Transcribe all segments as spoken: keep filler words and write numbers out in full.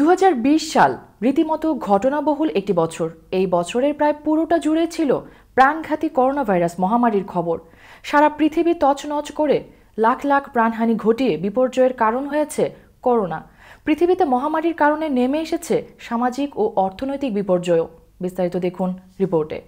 দু হাজার বিশ সাল রীতিমতো ঘটনাবহুল একটি বছর। এই বছরের প্রায় পুরোটা জুড়ে ছিল প্রাণঘাতী করোনা ভাইরাস মহামারীর খবর। সারা পৃথিবী তছনছ করে লাখ লাখ প্রাণহানি ঘটিয়ে বিপর্যয়ের কারণ হয়েছে করোনা। পৃথিবীতে মহামারীর কারণে নেমে এসেছে সামাজিক ও অর্থনৈতিক বিপর্যয়ও। বিস্তারিত দেখুন রিপোর্টে।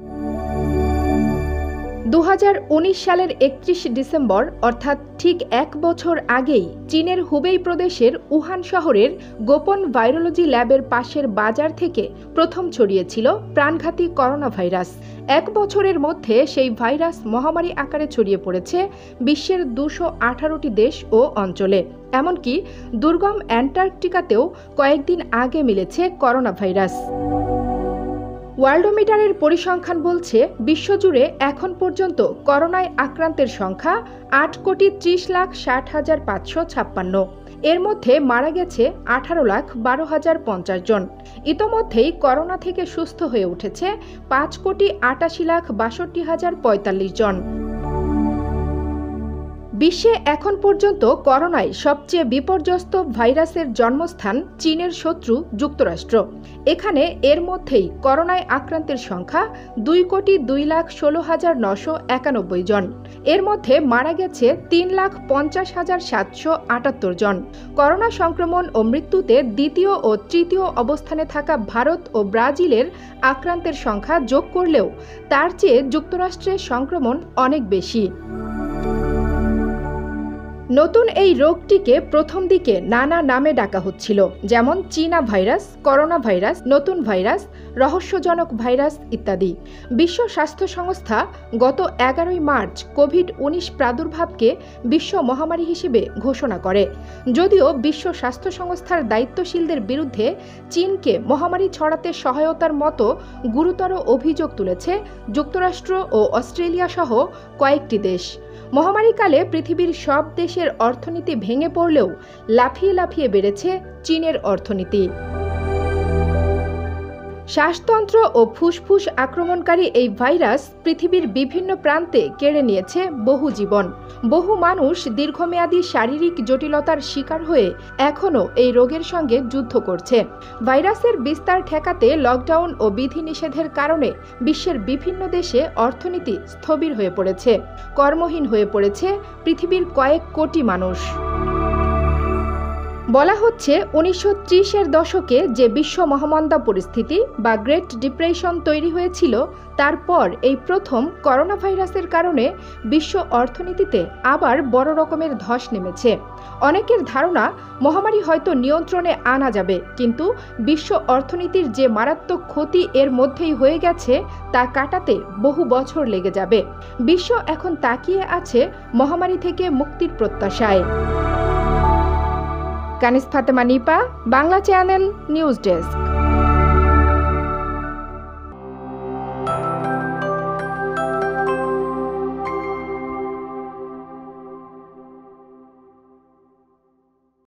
দু হাজার উনিশ সালের একত্রিশ ডিসেম্বর অর্থাৎ ঠিক এক বছর আগেই চীনের হুবেই প্রদেশের উহান শহরের গোপন ভাইরোলজি ল্যাবের পাশের বাজার থেকে প্রথম ছড়িয়েছিল প্রাণঘাতী করোনা ভাইরাস। এক বছরের মধ্যে সেই ভাইরাস মহামারী আকারে ছড়িয়ে পড়েছে বিশ্বের দুশো আঠারোটি দেশ ও অঞ্চলে। এমনকি দুর্গম অ্যান্টার্কটিকাতেও কয়েকদিন আগে মিলেছে করোনা ভাইরাস। ওয়ার্ল্ডোমিটারের পরিসংখ্যান বলছে বিশ্বজুড়ে এখন পর্যন্ত করোনায় আক্রান্তের সংখ্যা আট কোটি ত্রিশ লাখ ষাট হাজার পাঁচশো ছাপ্পান্ন। এর মধ্যে মারা গেছে আঠারো লাখ বারো হাজার পঞ্চাশ জন। ইতোমধ্যেই করোনা থেকে সুস্থ হয়ে উঠেছে পাঁচ কোটি আটাশি লাখ বাষট্টি হাজার পঁয়তাল্লিশ জন। বিশ্বে এখন পর্যন্ত করোনায় সবচেয়ে বিপর্যস্ত ভাইরাসের জন্মস্থান চীনের শত্রু যুক্তরাষ্ট্র। এখানে এর মধ্যেই করোনায় আক্রান্তের সংখ্যা দুই কোটি দুই লাখ ষোলো হাজার নশো একানব্বই জন। এর মধ্যে মারা গেছে তিন লাখ পঞ্চাশ হাজার সাতশো আটাত্তর জন। করোনা সংক্রমণ ও মৃত্যুতে দ্বিতীয় ও তৃতীয় অবস্থানে থাকা ভারত ও ব্রাজিলের আক্রান্তের সংখ্যা যোগ করলেও তার চেয়ে যুক্তরাষ্ট্রের সংক্রমণ অনেক বেশি। নতুন এই রোগটিকে প্রথম দিকে নানা নামে ডাকা হচ্ছিল, যেমন চীনা ভাইরাস, করোনা ভাইরাস, নতুন ভাইরাস, রহস্যজনক ভাইরাস ইত্যাদি। বিশ্ব স্বাস্থ্য সংস্থা গত এগারোই মার্চ কোভিড উনিশ প্রাদুর্ভাবকে বিশ্ব মহামারী হিসেবে ঘোষণা করে। যদিও বিশ্ব স্বাস্থ্য সংস্থার দায়িত্বশীলদের বিরুদ্ধে চীনকে মহামারী ছড়াতে সহায়তার মতো গুরুতর অভিযোগ তুলেছে যুক্তরাষ্ট্র ও অস্ট্রেলিয়া সহ কয়েকটি দেশ। মহামারীকালে পৃথিবীর সব দেশের অর্থনীতি ভেঙে পড়লেও লাফিয়ে লাফিয়ে বেড়েছে চীনের অর্থনীতি। শ্বাসতন্ত্র ও ফুসফুস আক্রমণকারী এই ভাইরাস পৃথিবীর বিভিন্ন প্রান্তে কেড়ে নিয়েছে বহু জীবন। বহু মানুষ দীর্ঘমেয়াদী শারীরিক জটিলতার শিকার হয়ে এখনও এই রোগের সঙ্গে যুদ্ধ করছে। ভাইরাসের বিস্তার ঠেকাতে লকডাউন ও বিধিনিষেধের কারণে বিশ্বের বিভিন্ন দেশে অর্থনীতি স্থবির হয়ে পড়েছে। কর্মহীন হয়ে পড়েছে পৃথিবীর কয়েক কোটি মানুষ। বলা হচ্ছে উনিশশো ত্রিশের দশকে যে বিশ্ব মহামন্দা পরিস্থিতি বা গ্রেট ডিপ্রেশন তৈরি হয়েছিল, তারপর এই প্রথম করোনা ভাইরাসের কারণে বিশ্ব অর্থনীতিতে আবার বড় রকমের ধস নেমেছে। অনেকের ধারণা মহামারী হয়তো নিয়ন্ত্রণে আনা যাবে, কিন্তু বিশ্ব অর্থনীতির যে মারাত্মক ক্ষতি এর মধ্যেই হয়ে গেছে তা কাটাতে বহু বছর লেগে যাবে। বিশ্ব এখন তাকিয়ে আছে মহামারী থেকে মুক্তির প্রত্যাশায়। Kaniz Fatema Nipa, Bangla channel, news desk.